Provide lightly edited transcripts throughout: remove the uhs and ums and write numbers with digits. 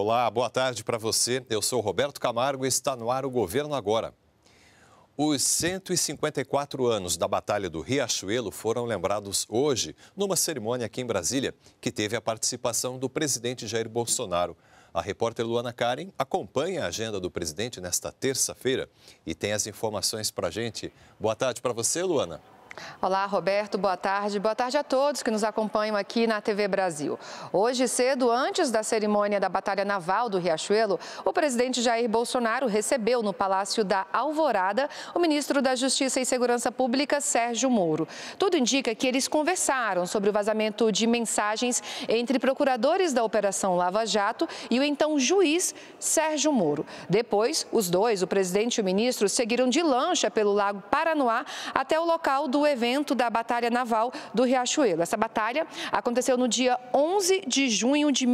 Olá, boa tarde para você. Eu sou Roberto Camargo e está no ar o Governo Agora. Os 154 anos da Batalha do Riachuelo foram lembrados hoje numa cerimônia aqui em Brasília que teve a participação do presidente Jair Bolsonaro. A repórter Luana Karen acompanha a agenda do presidente nesta terça-feira e tem as informações para a gente. Boa tarde para você, Luana. Olá, Roberto, boa tarde. Boa tarde a todos que nos acompanham aqui na TV Brasil. Hoje cedo, antes da cerimônia da Batalha Naval do Riachuelo, o presidente Jair Bolsonaro recebeu no Palácio da Alvorada o ministro da Justiça e Segurança Pública, Sérgio Moro. Tudo indica que eles conversaram sobre o vazamento de mensagens entre procuradores da Operação Lava Jato e o então juiz Sérgio Moro. Depois, os dois, o presidente e o ministro, seguiram de lancha pelo Lago Paranoá até o local do evento da Batalha Naval do Riachuelo. Essa batalha aconteceu no dia 11 de junho de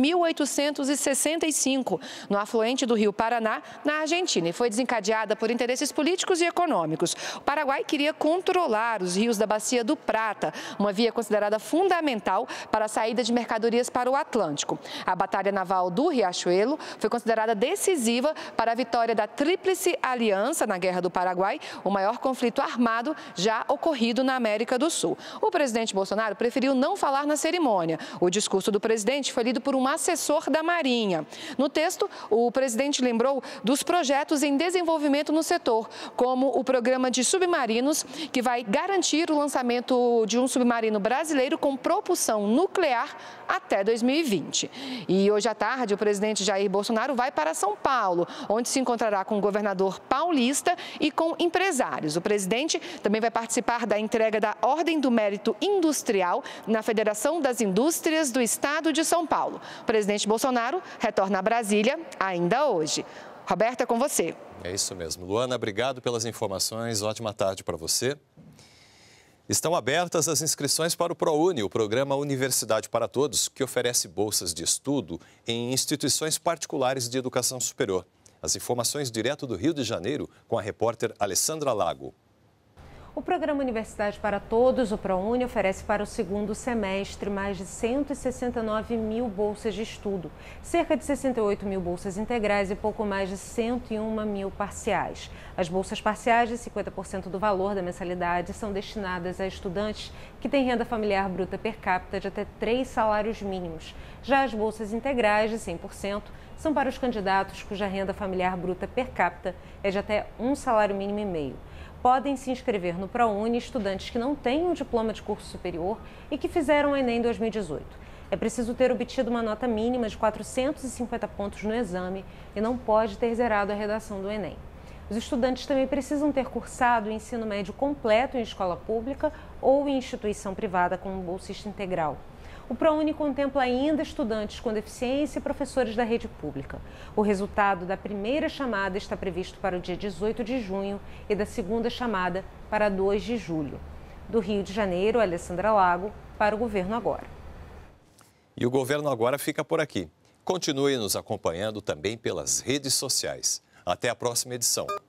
1865, no afluente do Rio Paraná, na Argentina, e foi desencadeada por interesses políticos e econômicos. O Paraguai queria controlar os rios da Bacia do Prata, uma via considerada fundamental para a saída de mercadorias para o Atlântico. A Batalha Naval do Riachuelo foi considerada decisiva para a vitória da Tríplice Aliança na Guerra do Paraguai, o maior conflito armado já ocorrido na América do Sul. O presidente Bolsonaro preferiu não falar na cerimônia. O discurso do presidente foi lido por um assessor da Marinha. No texto, o presidente lembrou dos projetos em desenvolvimento no setor, como o programa de submarinos, que vai garantir o lançamento de um submarino brasileiro com propulsão nuclear até 2020. E hoje à tarde, o presidente Jair Bolsonaro vai para São Paulo, onde se encontrará com o governador paulista e com empresários. O presidente também vai participar da entrega da Ordem do Mérito Industrial na Federação das Indústrias do Estado de São Paulo. O presidente Bolsonaro retorna a Brasília ainda hoje. Roberta, é com você. É isso mesmo. Luana, obrigado pelas informações. Ótima tarde para você. Estão abertas as inscrições para o ProUni, o programa Universidade para Todos, que oferece bolsas de estudo em instituições particulares de educação superior. As informações direto do Rio de Janeiro com a repórter Alessandra Lago. O programa Universidade para Todos, o ProUni, oferece para o segundo semestre mais de 169 mil bolsas de estudo, cerca de 68 mil bolsas integrais e pouco mais de 101 mil parciais. As bolsas parciais, de 50% do valor da mensalidade, são destinadas a estudantes que têm renda familiar bruta per capita de até 3 salários mínimos. Já as bolsas integrais, de 100%, são para os candidatos cuja renda familiar bruta per capita é de até 1 salário mínimo e meio. Podem se inscrever no ProUni estudantes que não têm um diploma de curso superior e que fizeram o Enem 2018. É preciso ter obtido uma nota mínima de 450 pontos no exame e não pode ter zerado a redação do Enem. Os estudantes também precisam ter cursado o ensino médio completo em escola pública ou em instituição privada como bolsista integral. O ProUni contempla ainda estudantes com deficiência e professores da rede pública. O resultado da primeira chamada está previsto para o dia 18 de junho e da segunda chamada para 2 de julho. Do Rio de Janeiro, Alessandra Lago, para o Governo Agora. E o Governo Agora fica por aqui. Continue nos acompanhando também pelas redes sociais. Até a próxima edição.